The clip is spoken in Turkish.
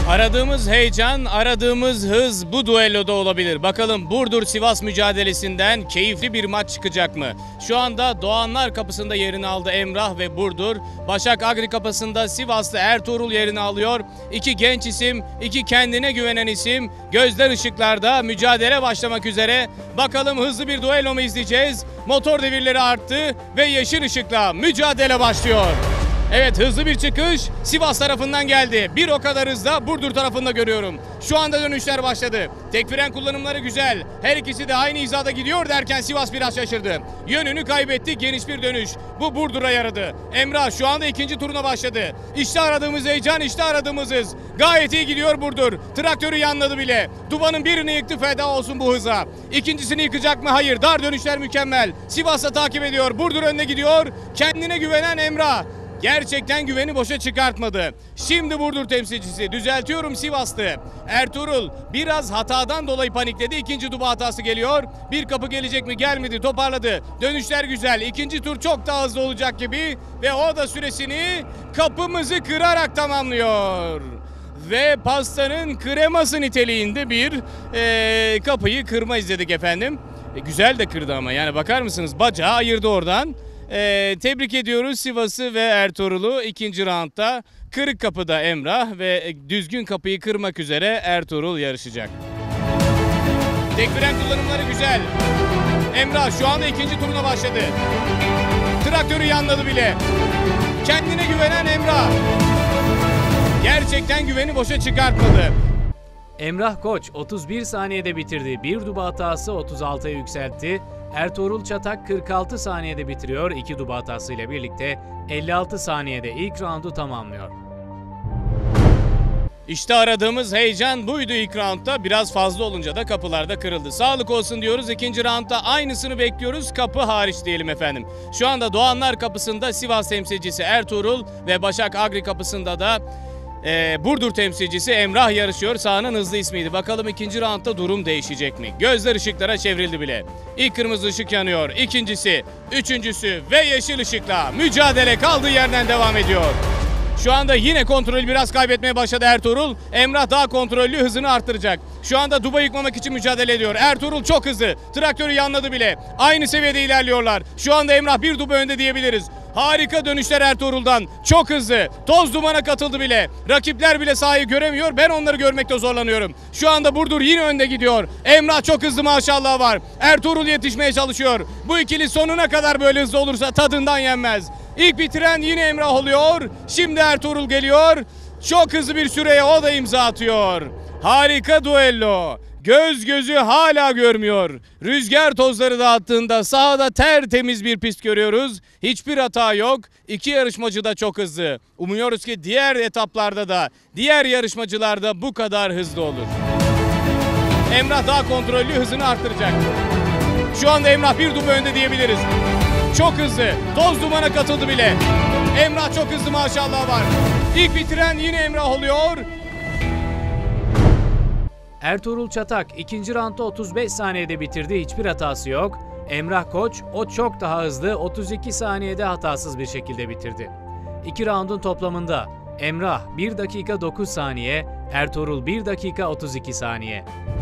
Aradığımız heyecan, aradığımız hız bu düelloda olabilir. Bakalım Burdur-Sivas mücadelesinden keyifli bir maç çıkacak mı? Şu anda Doğanlar Kapısı'nda yerini aldı Emrah ve Burdur. Başak Agri Kapısı'nda Sivaslı Ertuğrul yerini alıyor. İki genç isim, iki kendine güvenen isim. Gözler ışıklarda, mücadele başlamak üzere. Bakalım hızlı bir düello mu izleyeceğiz? Motor devirleri arttı ve yeşil ışıkla mücadele başlıyor. Evet, hızlı bir çıkış Sivas tarafından geldi. Bir o kadar hızla Burdur tarafında görüyorum. Şu anda dönüşler başladı. Tek fren kullanımları güzel. Her ikisi de aynı hizada gidiyor derken Sivas biraz şaşırdı. Yönünü kaybetti, geniş bir dönüş. Bu Burdur'a yaradı. Emrah şu anda ikinci turuna başladı. İşte aradığımız heyecan, işte aradığımız hız. Gayet iyi gidiyor Burdur. Traktörü yanladı bile. Dubanın birini yıktı, feda olsun bu hıza. İkincisini yıkacak mı? Hayır. Dar dönüşler mükemmel. Sivas'ta takip ediyor. Burdur önüne gidiyor. Kendine güvenen Emrah. Gerçekten güveni boşa çıkartmadı. Şimdi Burdur temsilcisi, düzeltiyorum Sivas'tı. Ertuğrul biraz hatadan dolayı panikledi. İkinci duba hatası geliyor. Bir kapı gelecek mi? Gelmedi. Toparladı. Dönüşler güzel. İkinci tur çok daha hızlı olacak gibi. Ve o da süresini kapımızı kırarak tamamlıyor. Ve pastanın kreması niteliğinde bir kapıyı kırma izledik efendim. Güzel de kırdı ama, yani bakar mısınız? Bacağı ayırdı oradan. Tebrik ediyoruz Sivas'ı ve Ertuğrul'u. İkinci roundda kırık kapıda Emrah ve düzgün kapıyı kırmak üzere Ertuğrul yarışacak. Tek fren kullanımları güzel. Emrah şu anda ikinci turuna başladı. Traktörü yanladı bile. Kendine güvenen Emrah. Gerçekten güveni boşa çıkartmadı. Emrah Koç 31 saniyede bitirdi. Bir duba hatası 36'ya yükseltti. Ertuğrul Çatak 46 saniyede bitiriyor. 2 duba hatasıyla birlikte 56 saniyede ilk roundu tamamlıyor. İşte aradığımız heyecan buydu ilk roundda. Biraz fazla olunca da kapılarda kırıldı. Sağlık olsun diyoruz. İkinci roundda aynısını bekliyoruz. Kapı hariç diyelim efendim. Şu anda Doğanlar Kapısı'nda Sivas temsilcisi Ertuğrul ve Başak Agri Kapısı'nda da Burdur temsilcisi Emrah yarışıyor. Sahanın hızlı ismiydi. Bakalım ikinci roundda durum değişecek mi? Gözler ışıklara çevrildi bile. İlk kırmızı ışık yanıyor. İkincisi, üçüncüsü ve yeşil ışıkla mücadele kaldığı yerden devam ediyor. Şu anda yine kontrolü biraz kaybetmeye başladı Ertuğrul. Emrah daha kontrollü, hızını arttıracak. Şu anda duba yıkmamak için mücadele ediyor. Ertuğrul çok hızlı. Traktörü yanladı bile. Aynı seviyede ilerliyorlar. Şu anda Emrah bir duba önde diyebiliriz. Harika dönüşler Ertuğrul'dan. Çok hızlı. Toz dumana katıldı bile. Rakipler bile sahayı göremiyor. Ben onları görmekte zorlanıyorum. Şu anda Burdur yine önde gidiyor. Emrah çok hızlı maşallah var. Ertuğrul yetişmeye çalışıyor. Bu ikili sonuna kadar böyle hızlı olursa tadından yenmez. İlk bitiren yine Emrah oluyor. Şimdi Ertuğrul geliyor. Çok hızlı bir süreye o da imza atıyor. Harika duello. Göz gözü hala görmüyor. Rüzgar tozları dağıttığında sahada tertemiz bir pist görüyoruz. Hiçbir hata yok. İki yarışmacı da çok hızlı. Umuyoruz ki diğer etaplarda da, diğer yarışmacılar da bu kadar hızlı olur. Emrah daha kontrollü, hızını arttıracak. Şu anda Emrah bir duba önde diyebiliriz. Çok hızlı. Toz dumana katıldı bile. Emrah çok hızlı maşallah var. İlk bitiren yine Emrah oluyor. Ertuğrul Çatak ikinci roundda 35 saniyede bitirdi. Hiçbir hatası yok. Emrah Koç o çok daha hızlı 32 saniyede hatasız bir şekilde bitirdi. 2 roundun toplamında Emrah 1 dakika 9 saniye, Ertuğrul 1 dakika 32 saniye.